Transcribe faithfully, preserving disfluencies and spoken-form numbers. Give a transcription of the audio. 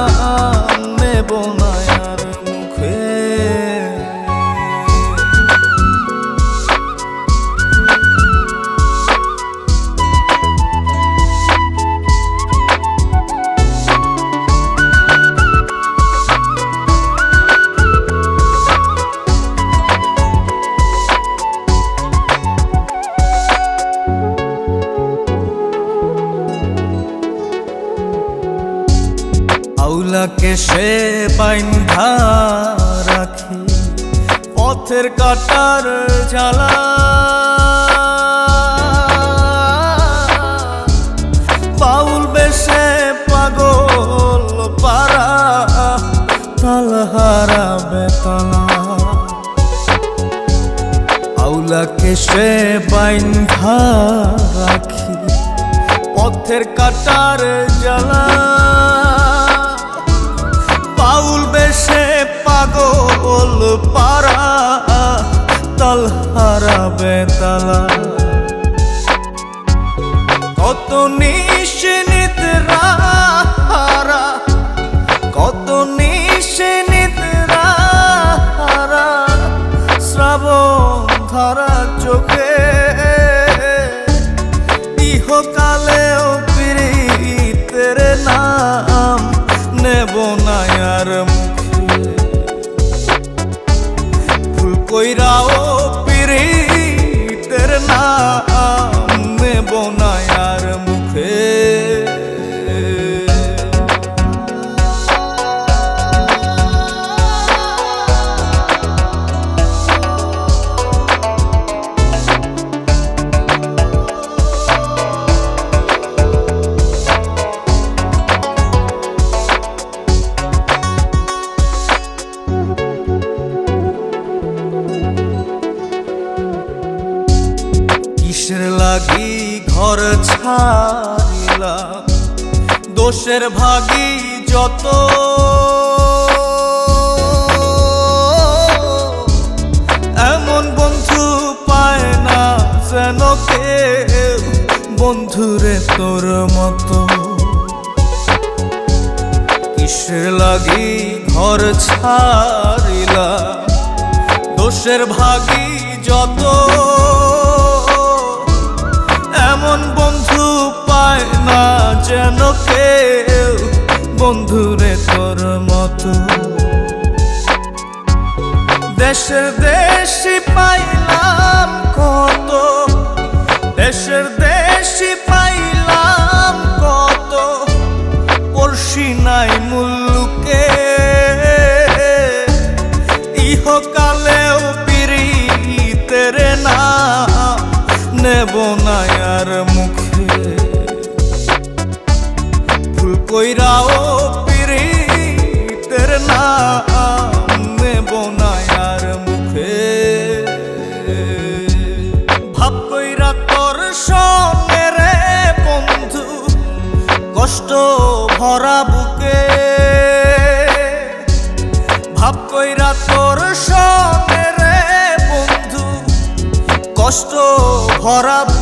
নেব না আর মুখে। আউলাকে সে বাইন্ধা রাখি পথের কাটার জ্বালা, বাউল বেশে পাগল পারা তালহারা বেতলা। আউলাকে সে বাইন্ধা রাখি পথের কাটার জ্বালা, বাউল বেশে পাগল পারা তালহারা বেতালা। কত নিশিনিত রাহারা, কত নিশিনিত রাহারা শ্রাবণ ধারা চোখে, ইহকালেও পীড়িতের নাম নেব না আর মুখে। ফুল কইরা ও পীড়িতের নাম নেব না আর মুখে। কিসের লাগি ঘর ছাড়িলাম, দোষের ভাগী যত, এমন বন্ধু পায় না যেন কেউ বন্ধুরে তোর মতো। কিসের লাগি ঘর ছাড়িলাম, দোষের ভাগী যত, এমন বন্ধু পায় না যেন কেউ বন্ধুরে তোর মতো। দেশের দেশি পাইলাম কত, দেশের দেশি পাইলাম কত, পড়শি নাই মুল্লুকে, ইহকালেও পীড়িতের নাম নেব না আর মুখে। ফুল কইরা ও পীড়িতের নাম নেব না আর মুখে। ভাব কইরা তোর শোনে রে বন্ধু, কষ্ট ভরা বুকে। ভাব কইরা তোর শোনে রে বন্ধু, কষ্ট ভরা